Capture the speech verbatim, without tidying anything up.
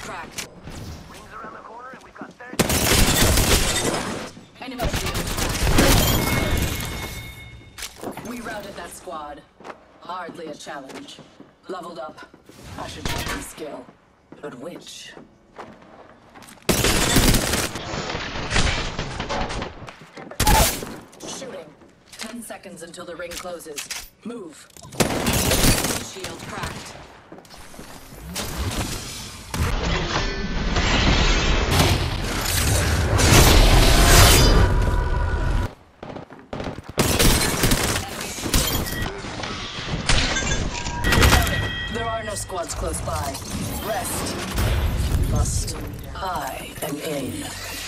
cracked. Rings around the corner and we've got third. Enemy shield cracked. We routed that squad. Hardly a challenge. Leveled up. I should check my skill. But which? Shooting. Ten seconds until the ring closes. Move. Shield cracked. There are no squads close by. Rest. Must. I am in.